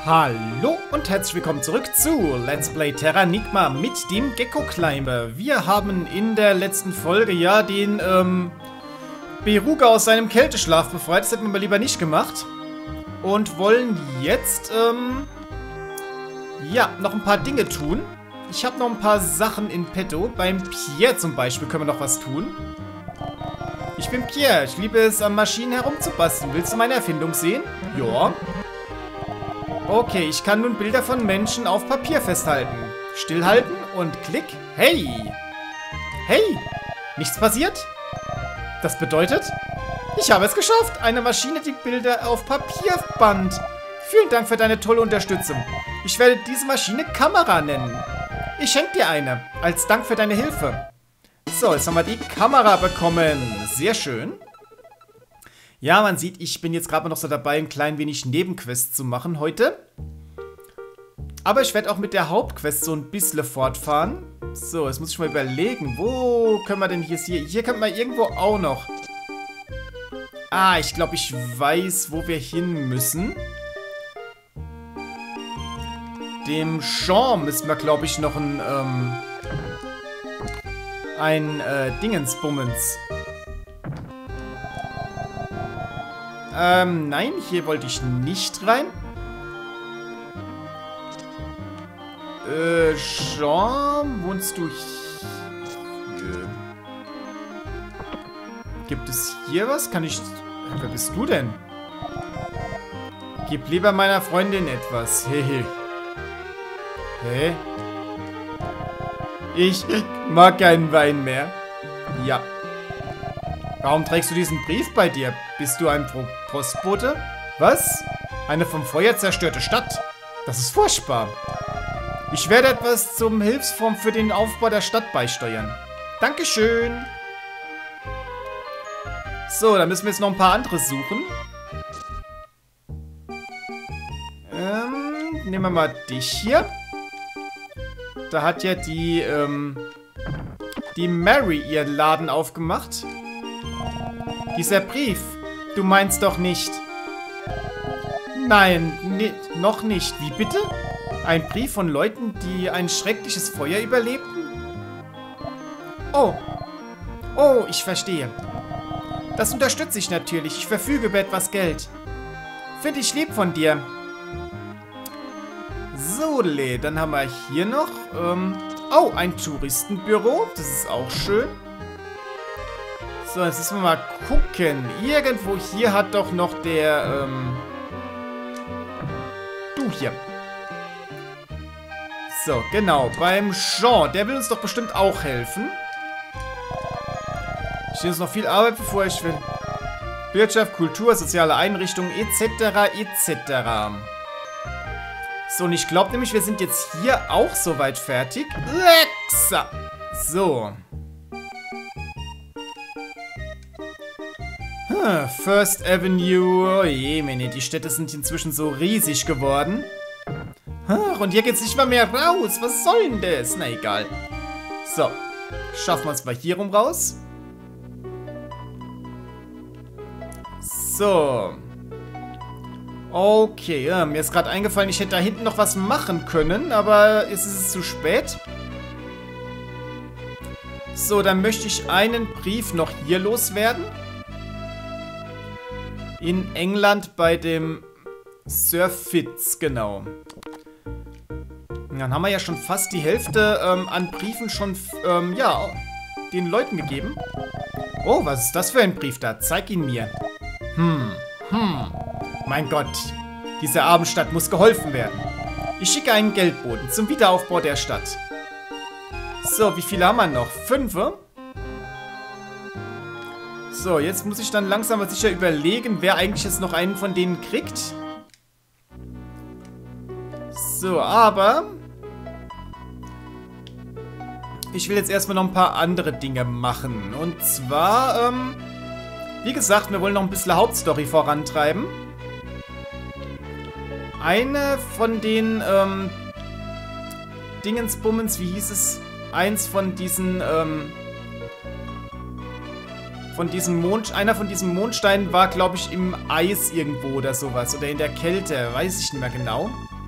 Hallo und herzlich willkommen zurück zu Let's Play Terranigma mit dem Gecko Climber. Wir haben in der letzten Folge ja den Beruga aus seinem Kälteschlaf befreit. Das hätten wir mal lieber nicht gemacht. Und wollen jetzt ja, noch ein paar Dinge tun. Ich habe noch ein paar Sachen in petto. Beim Pierre zum Beispiel können wir noch was tun. Ich bin Pierre. Ich liebe es, an Maschinen herumzubasteln. Willst du meine Erfindung sehen? Ja. Okay, ich kann nun Bilder von Menschen auf Papier festhalten. Stillhalten und klick. Hey! Hey! Nichts passiert? Das bedeutet, ich habe es geschafft. Eine Maschine, die Bilder auf Papier band. Vielen Dank für deine tolle Unterstützung. Ich werde diese Maschine Kamera nennen. Ich schenke dir eine, als Dank für deine Hilfe. So, jetzt haben wir die Kamera bekommen. Sehr schön. Ja, man sieht, ich bin jetzt gerade noch so dabei, ein klein wenig Nebenquests zu machen heute. Aber ich werde auch mit der Hauptquest so ein bisschen fortfahren. So, jetzt muss ich mal überlegen, wo können wir denn hier... Hier könnte man irgendwo auch noch... Ah, ich glaube, ich weiß, wo wir hin müssen. Dem Jean müssen wir, glaube ich, noch ein Dingensbummens. Nein, hier wollte ich nicht rein. Jean, wohnst du hier? Gibt es hier was? Kann ich... Wer bist du denn? Gib lieber meiner Freundin etwas. Hehe. Hä? Ich mag keinen Wein mehr. Ja. Warum trägst du diesen Brief bei dir? Bist du ein Postbote? Was? Eine vom Feuer zerstörte Stadt? Das ist furchtbar. Ich werde etwas zum Hilfsfonds für den Aufbau der Stadt beisteuern. Dankeschön. So, dann müssen wir jetzt noch ein paar andere suchen. Nehmen wir mal dich hier. Da hat ja die Mary ihren Laden aufgemacht. Dieser Brief, du meinst doch nicht... Nein, noch nicht. Wie bitte? Ein Brief von Leuten, die ein schreckliches Feuer überlebten? Oh. Oh, ich verstehe. Das unterstütze ich natürlich. Ich verfüge über etwas Geld. Finde ich lieb von dir. So, dann haben wir hier noch... oh, ein Touristenbüro. Das ist auch schön. So, jetzt müssen wir mal gucken. Irgendwo hier hat doch noch der, du hier. So, genau. Beim Jean. Der will uns doch bestimmt auch helfen. Steht uns noch viel Arbeit bevor ich will. Wirtschaft, Kultur, soziale Einrichtungen, etc., etc. So, und ich glaube nämlich, wir sind jetzt hier auch soweit fertig. So. First Avenue. Oh je, meine, die Städte sind inzwischen so riesig geworden. Und hier geht's nicht mal mehr raus. Was soll denn das? Na egal. So. Schaffen wir es mal hier rum raus. So. Okay, ja, mir ist gerade eingefallen, ich hätte da hinten noch was machen können, aber ist es zu spät? So, dann möchte ich einen Brief noch hier loswerden. In England bei dem Sir Fitz, genau. Und dann haben wir ja schon fast die Hälfte an Briefen schon, ja, den Leuten gegeben. Oh, was ist das für ein Brief da? Zeig ihn mir. Mein Gott, dieser armen Stadt muss geholfen werden. Ich schicke einen Geldboten zum Wiederaufbau der Stadt. So, wie viele haben wir noch? 5? So, jetzt muss ich dann langsam aber sicher überlegen, wer eigentlich jetzt noch einen von denen kriegt. So, aber... ich will jetzt erstmal noch ein paar andere Dinge machen. Und zwar, wie gesagt, wir wollen noch ein bisschen Hauptstory vorantreiben. Eine von den, Dingensbummens, wie hieß es? Eins von diesen, einer von diesen Mondsteinen war, glaube ich, im Eis irgendwo oder sowas. Oder in der Kälte, weiß ich nicht mehr genau.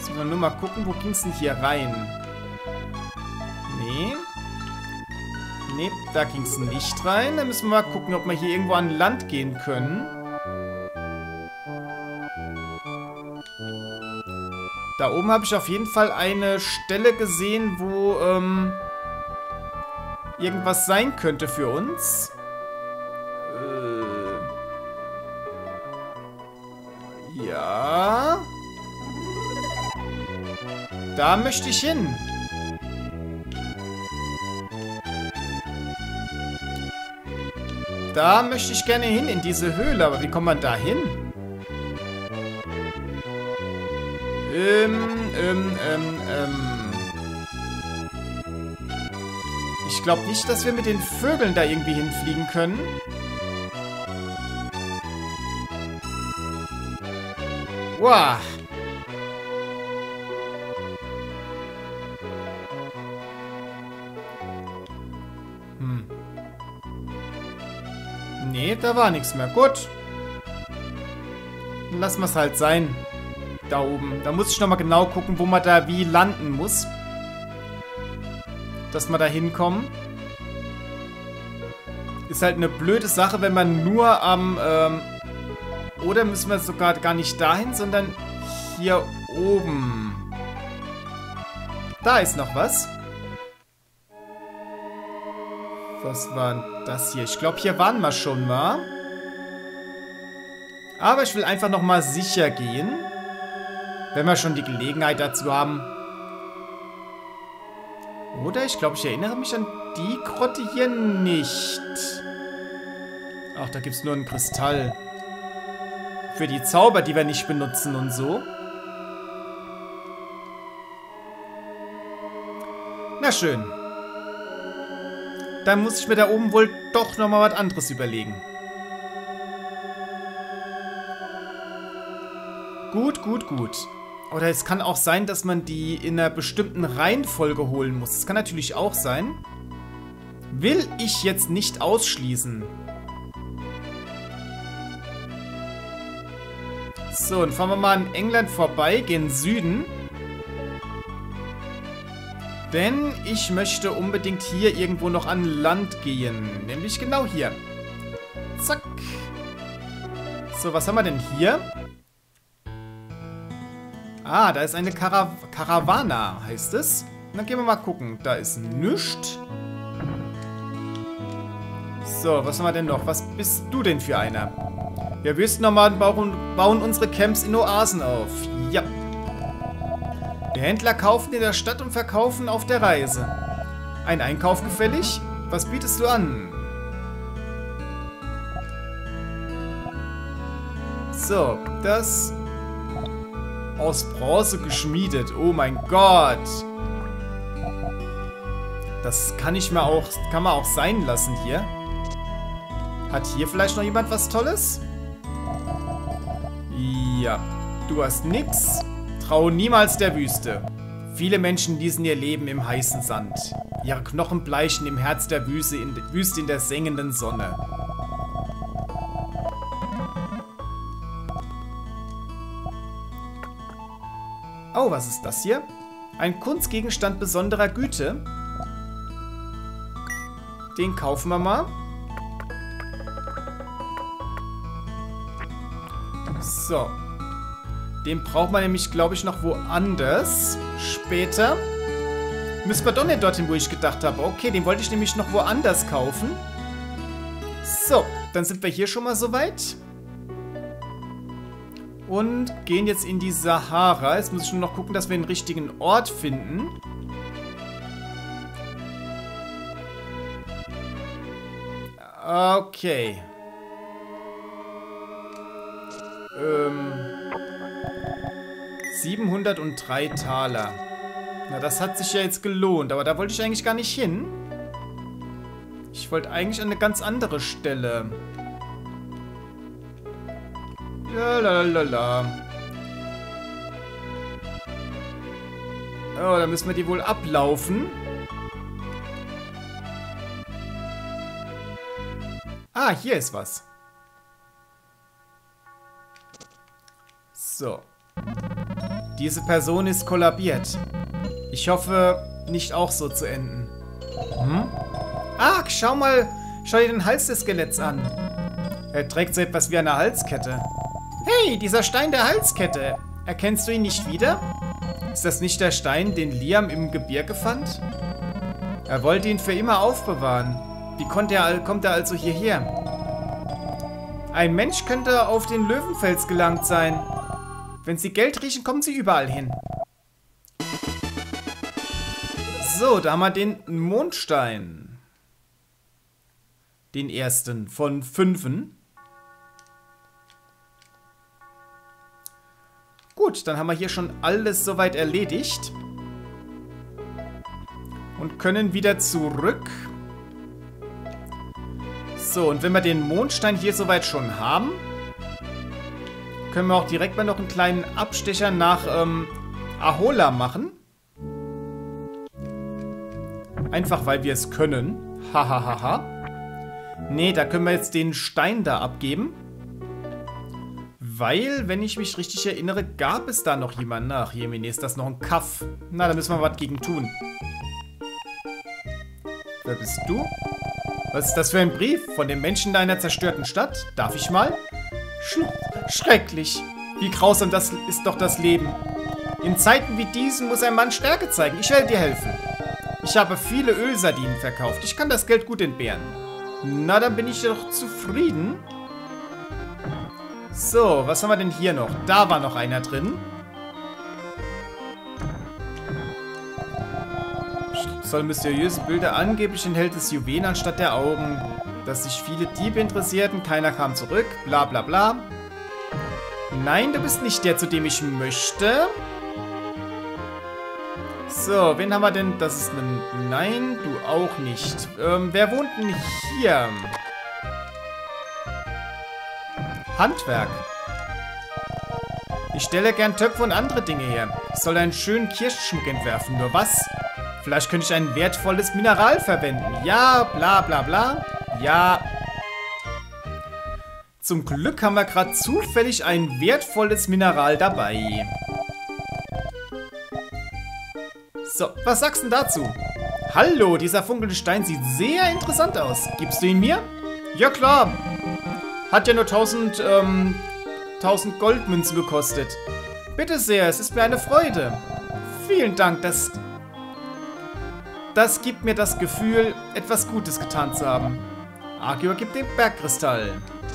Jetzt müssen wir nur mal gucken, wo ging es denn hier rein? Nee. Nee, da ging es nicht rein. Dann müssen wir mal gucken, ob wir hier irgendwo an Land gehen können. Da oben habe ich auf jeden Fall eine Stelle gesehen, wo irgendwas sein könnte für uns. Ja. Da möchte ich hin. Da möchte ich gerne hin, in diese Höhle. Aber wie kommt man da hin? Ich glaube nicht, dass wir mit den Vögeln da irgendwie hinfliegen können. Wow. Nee, da war nichts mehr. Gut. Dann lassen wir es halt sein. Da oben. Da muss ich nochmal genau gucken, wo man da wie landen muss. Dass wir da hinkommen. Ist halt eine blöde Sache, wenn man nur am... oder müssen wir sogar gar nicht dahin, sondern hier oben. Da ist noch was. Was war das hier? Ich glaube, hier waren wir schon mal. Aber ich will einfach nochmal sicher gehen. Wenn wir schon die Gelegenheit dazu haben. Oder? Ich glaube, ich erinnere mich an die Grotte hier nicht. Ach, da gibt es nur einen Kristall. Für die Zauber, die wir nicht benutzen und so. Na schön. Dann muss ich mir da oben wohl doch nochmal was anderes überlegen. Gut, gut, gut. Oder es kann auch sein, dass man die in einer bestimmten Reihenfolge holen muss. Das kann natürlich auch sein. Will ich jetzt nicht ausschließen. So, dann fahren wir mal an England vorbei, gehen Süden. Denn ich möchte unbedingt hier irgendwo noch an Land gehen. Nämlich genau hier. Zack. So, was haben wir denn hier? Ah, da ist eine Karawana, heißt es. Dann gehen wir mal gucken. Da ist nichts. So, was haben wir denn noch? Was bist du denn für einer? Wir Wüstennomaden bauen unsere Camps in Oasen auf. Ja. Die Händler kaufen in der Stadt und verkaufen auf der Reise. Ein Einkauf gefällig? Was bietest du an? So, das aus Bronze geschmiedet. Oh mein Gott. Das kann man auch sein lassen hier. Hat hier vielleicht noch jemand was Tolles? Ja, du hast nix. Trau niemals der Wüste. Viele Menschen ließen ihr Leben im heißen Sand. Ihre Knochen bleichen im Herz der Wüste in der sengenden Sonne. Oh, was ist das hier? Ein Kunstgegenstand besonderer Güte. Den kaufen wir mal. So. Den braucht man nämlich, glaube ich, noch woanders. Später. Müssen wir doch nicht dorthin, wo ich gedacht habe. Okay, den wollte ich nämlich noch woanders kaufen. So, dann sind wir hier schon mal soweit. Und gehen jetzt in die Sahara. Jetzt muss ich nur noch gucken, dass wir den richtigen Ort finden. Okay. 703 Taler. Na, das hat sich ja jetzt gelohnt. Aber da wollte ich eigentlich gar nicht hin. Ich wollte eigentlich an eine ganz andere Stelle. Lalalala. Oh, da müssen wir die wohl ablaufen. Ah, hier ist was. Diese Person ist kollabiert. Ich hoffe, nicht auch so zu enden. Hm? Ah, schau dir den Hals des Skeletts an. Er trägt so etwas wie eine Halskette. Hey, dieser Stein der Halskette. Erkennst du ihn nicht wieder? Ist das nicht der Stein, den Liam im Gebirge fand? Er wollte ihn für immer aufbewahren. Wie kommt er also hierher? Ein Mensch könnte auf den Löwenfels gelangt sein. Wenn sie Geld riechen, kommen sie überall hin. So, da haben wir den Mondstein. Den ersten von 5. Gut, dann haben wir hier schon alles soweit erledigt. Und können wieder zurück. So, und wenn wir den Mondstein hier soweit schon haben, können wir auch direkt mal noch einen kleinen Abstecher nach Ahola machen. Einfach, weil wir es können. Hahaha. Nee, da können wir jetzt den Stein da abgeben. Weil, wenn ich mich richtig erinnere, gab es da noch jemanden. Ach, Jemine, ist das noch ein Kaff. Na, da müssen wir was gegen tun. Wer bist du? Was ist das für ein Brief? Von dem Menschen deiner zerstörten Stadt? Darf ich mal? Schrecklich. Wie grausam das ist doch das Leben. In Zeiten wie diesen muss ein Mann Stärke zeigen. Ich werde dir helfen. Ich habe viele Ölsardinen verkauft. Ich kann das Geld gut entbehren. Na, dann bin ich doch zufrieden. So, was haben wir denn hier noch? Da war noch einer drin. Soll mysteriöse Bilder angeblich enthält es Juwelen anstatt der Augen. Dass sich viele Diebe interessierten, keiner kam zurück, bla bla bla. Nein, du bist nicht der, zu dem ich möchte. So, wen haben wir denn? Das ist ein... Nein, du auch nicht. Wer wohnt denn hier? Handwerk. Ich stelle gern Töpfe und andere Dinge her. Ich soll einen schönen Kirschenschmuck entwerfen. Nur was? Vielleicht könnte ich ein wertvolles Mineral verwenden. Ja, bla bla bla. Ja. Zum Glück haben wir gerade zufällig ein wertvolles Mineral dabei. So, was sagst du denn dazu? Hallo, dieser funkelnde Stein sieht sehr interessant aus. Gibst du ihn mir? Ja klar. Hat ja nur 1000 Goldmünzen gekostet. Bitte sehr, es ist mir eine Freude. Vielen Dank, das gibt mir das Gefühl, etwas Gutes getan zu haben. Argior gibt den Bergkristall.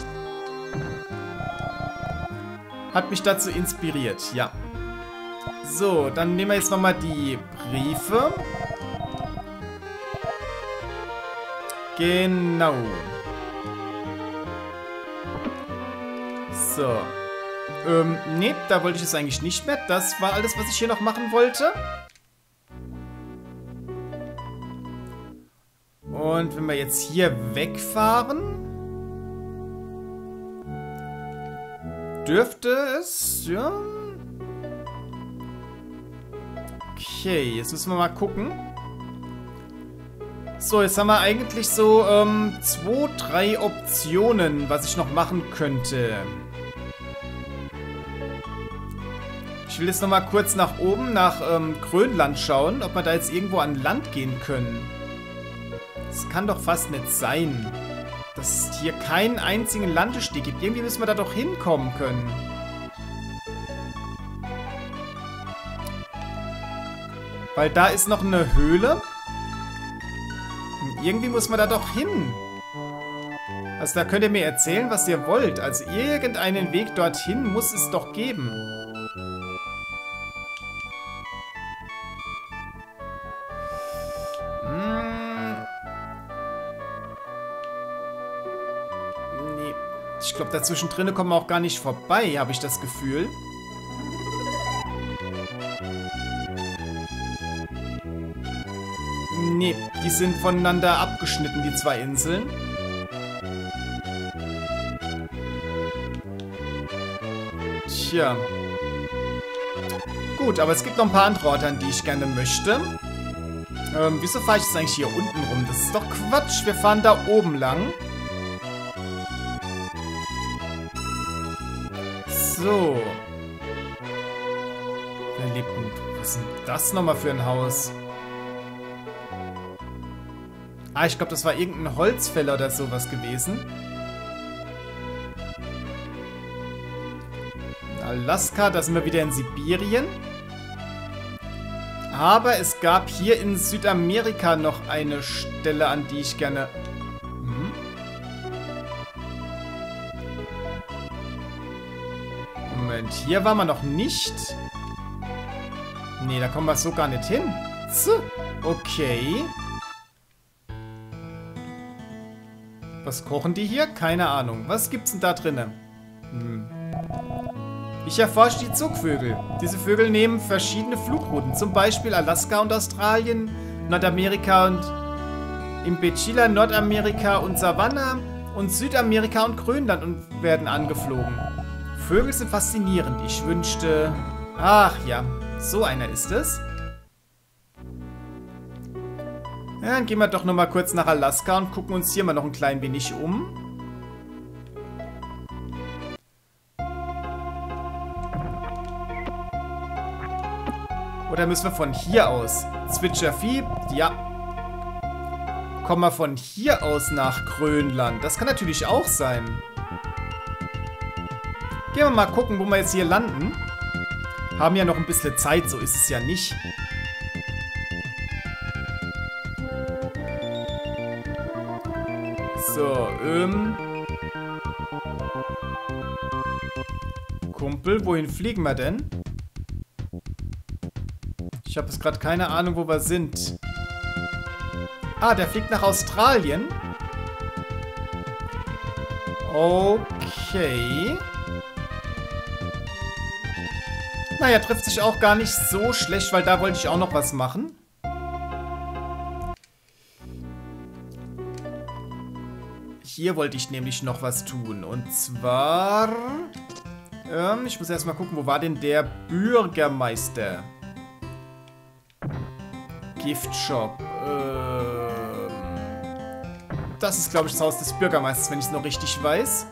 Hat mich dazu inspiriert, ja. So, dann nehmen wir jetzt nochmal die Briefe. Genau. So. Nee, da wollte ich es eigentlich nicht mehr. Das war alles, was ich hier noch machen wollte. Und wenn wir jetzt hier wegfahren, dürfte es, ja. Okay, jetzt müssen wir mal gucken. So, jetzt haben wir eigentlich so 2, 3 Optionen, was ich noch machen könnte. Ich will jetzt nochmal kurz nach oben, nach Grönland schauen, ob wir da jetzt irgendwo an Land gehen können. Das kann doch fast nicht sein, dass es hier keinen einzigen Landesteg gibt. Irgendwie müssen wir da doch hinkommen können. Weil da ist noch eine Höhle. Und irgendwie muss man da doch hin. Also da könnt ihr mir erzählen, was ihr wollt. Also irgendeinen Weg dorthin muss es doch geben. Nee. Ich glaube, dazwischen drinnen kommen wir auch gar nicht vorbei, habe ich das Gefühl. Nee, die sind voneinander abgeschnitten, die zwei Inseln. Tja. Gut, aber es gibt noch ein paar andere Orte, an die ich gerne möchte. Wieso fahre ich jetzt eigentlich hier unten rum? Das ist doch Quatsch. Wir fahren da oben lang. So. Wer lebt denn? Was ist denn das nochmal für ein Haus? Ah, ich glaube, das war irgendein Holzfäller oder sowas gewesen. Alaska, da sind wir wieder in Sibirien. Aber es gab hier in Südamerika noch eine Stelle, an die ich gerne... Moment, hier waren wir noch nicht. Nee, da kommen wir so gar nicht hin. Okay. Was kochen die hier? Keine Ahnung. Was gibt's denn da drinnen? Ich erforsche die Zugvögel. Diese Vögel nehmen verschiedene Flugrouten. Zum Beispiel Alaska und Australien, Nordamerika und Impechila, Nordamerika und Savanna und Südamerika und Grönland und werden angeflogen. Vögel sind faszinierend. Ich wünschte... Ach ja, so einer ist es. Ja, dann gehen wir doch nochmal kurz nach Alaska und gucken uns hier mal noch ein klein wenig um. Oder müssen wir von hier aus? Zwitschervieh? Ja. Kommen wir von hier aus nach Grönland? Das kann natürlich auch sein. Gehen wir mal gucken, wo wir jetzt hier landen. Haben ja noch ein bisschen Zeit, so ist es ja nicht. So, Kumpel, wohin fliegen wir denn? Ich habe jetzt gerade keine Ahnung, wo wir sind. Ah, der fliegt nach Australien. Okay. Naja, trifft sich auch gar nicht so schlecht, weil da wollte ich auch noch was machen. Hier wollte ich nämlich noch was tun. Und zwar... ich muss erstmal gucken, wo war denn der Bürgermeister? Giftshop. Das ist, glaube ich, das Haus des Bürgermeisters, wenn ich es noch richtig weiß.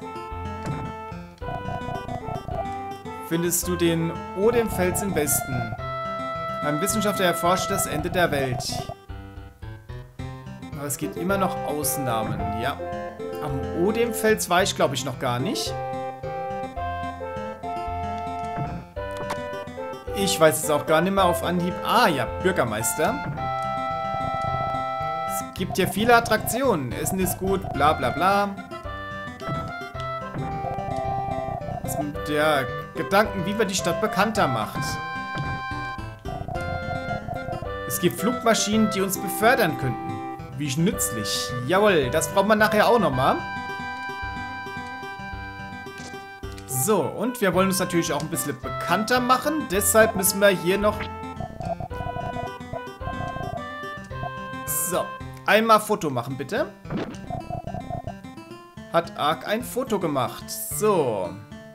Findest du den Odemfels im Westen? Ein Wissenschaftler erforscht das Ende der Welt. Aber es gibt immer noch Ausnahmen, ja. Am Odemfels war ich, glaube ich, noch gar nicht. Ich weiß es auch gar nicht mehr auf Anhieb. Ah ja, Bürgermeister. Es gibt ja viele Attraktionen. Essen ist gut, bla bla bla. Das sind ja Gedanken, wie man die Stadt bekannter macht. Es gibt Flugmaschinen, die uns befördern könnten. Wie nützlich. Jawohl, das braucht man nachher auch nochmal. So, und wir wollen uns natürlich auch ein bisschen bekannter machen. Deshalb müssen wir hier noch... So, einmal Foto machen, bitte. Hat Ark ein Foto gemacht. So.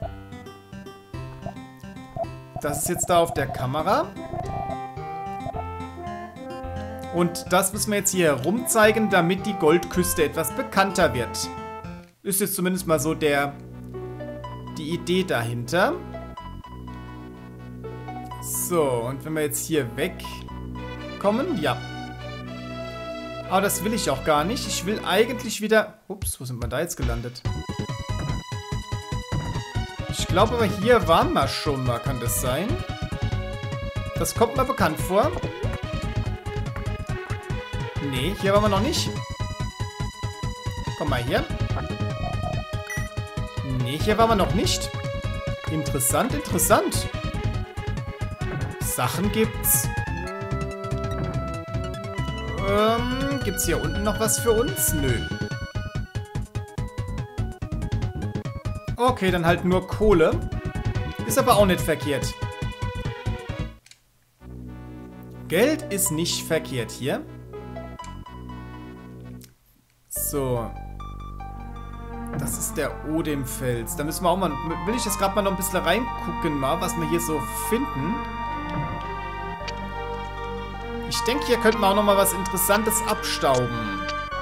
Das ist jetzt da auf der Kamera. Und das müssen wir jetzt hier herumzeigen, damit die Goldküste etwas bekannter wird. Ist jetzt zumindest mal so die Idee dahinter. So, und wenn wir jetzt hier wegkommen, ja. Aber das will ich auch gar nicht. Ich will eigentlich wieder... Ups, wo sind wir da jetzt gelandet? Ich glaube aber hier waren wir schon mal, kann das sein? Das kommt mir bekannt vor. Nee, hier waren wir noch nicht. Komm mal hier. Nee, hier waren wir noch nicht. Interessant, interessant. Sachen gibt's. Gibt's hier unten noch was für uns? Nö. Okay, dann halt nur Kohle. Ist aber auch nicht verkehrt. Geld ist nicht verkehrt hier. So. Das ist der Odemfels. Da müssen wir auch mal... Will ich jetzt gerade mal noch ein bisschen reingucken, was wir hier so finden. Ich denke, hier könnten wir auch noch mal was Interessantes abstauben.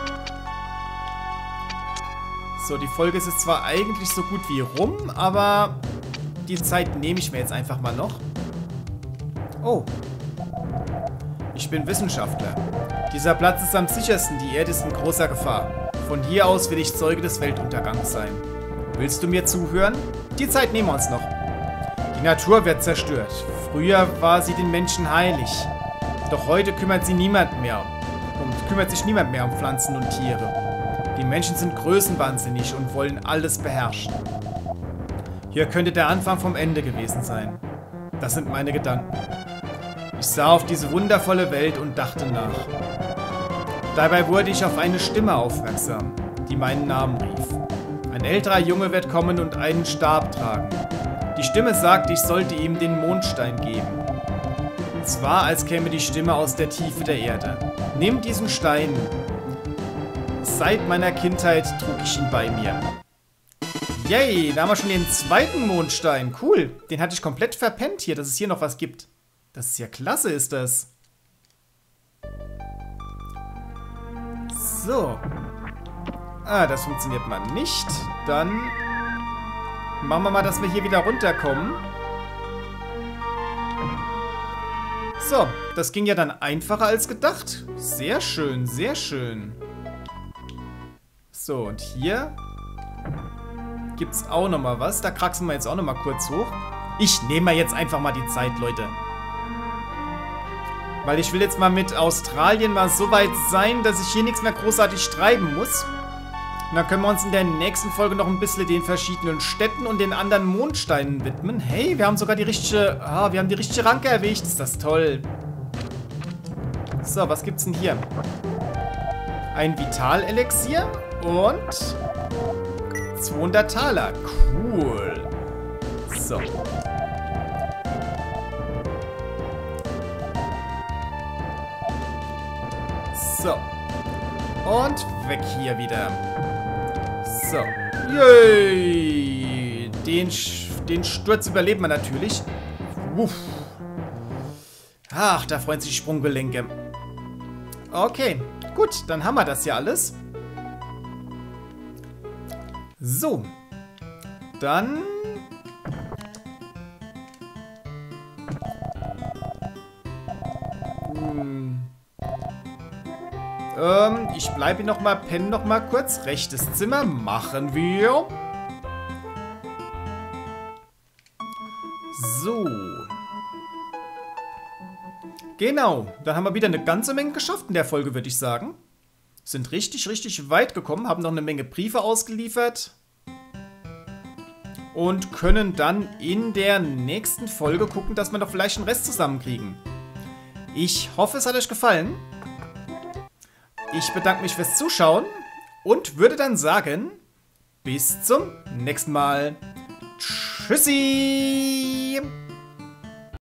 So, die Folge ist jetzt zwar eigentlich so gut wie rum, aber die Zeit nehme ich mir jetzt einfach mal noch. Oh. Ich bin Wissenschaftler. Dieser Platz ist am sichersten, die Erde ist in großer Gefahr. Von hier aus will ich Zeuge des Weltuntergangs sein. Willst du mir zuhören? Die Zeit nehmen wir uns noch. Die Natur wird zerstört. Früher war sie den Menschen heilig. Doch heute kümmert sich niemand mehr um Pflanzen und Tiere. Die Menschen sind größenwahnsinnig und wollen alles beherrschen. Hier könnte der Anfang vom Ende gewesen sein. Das sind meine Gedanken. Ich sah auf diese wundervolle Welt und dachte nach. Dabei wurde ich auf eine Stimme aufmerksam, die meinen Namen rief. Ein älterer Junge wird kommen und einen Stab tragen. Die Stimme sagte, ich sollte ihm den Mondstein geben. Es war, als käme die Stimme aus der Tiefe der Erde. Nimm diesen Stein. Seit meiner Kindheit trug ich ihn bei mir. Yay, da haben wir schon den zweiten Mondstein. Cool, den hatte ich komplett verpennt hier, dass es hier noch was gibt. Das ist ja klasse, ist das. So. Ah, das funktioniert mal nicht. Dann machen wir mal, dass wir hier wieder runterkommen. So, das ging ja dann einfacher als gedacht. Sehr schön, sehr schön. So, und hier gibt es auch nochmal was. Da kraxeln wir jetzt auch nochmal kurz hoch. Ich nehme mal jetzt einfach mal die Zeit, Leute. Weil ich will jetzt mal mit Australien mal so weit sein, dass ich hier nichts mehr großartig treiben muss. Und dann können wir uns in der nächsten Folge noch ein bisschen den verschiedenen Städten und den anderen Mondsteinen widmen. Hey, wir haben sogar die richtige... wir haben die richtige Ranke erwischt. Ist das toll. So, was gibt's denn hier? Ein Vitalelixier und 200 Taler. Cool. So. So. Und weg hier wieder. So. Yay. Den Sturz überlebt man natürlich. Uff. Ach, da freuen sich die Sprunggelenke. Okay. Gut, dann haben wir das ja alles. So. Dann... ich bleibe hier nochmal, pennen nochmal kurz. Rechtes Zimmer machen wir. So. Genau. Dann haben wir wieder eine ganze Menge geschafft in der Folge, würde ich sagen. Sind richtig, richtig weit gekommen. Haben noch eine Menge Briefe ausgeliefert. Und können dann in der nächsten Folge gucken, dass wir noch vielleicht einen Rest zusammenkriegen. Ich hoffe, es hat euch gefallen. Ich bedanke mich fürs Zuschauen und würde dann sagen, bis zum nächsten Mal. Tschüssi!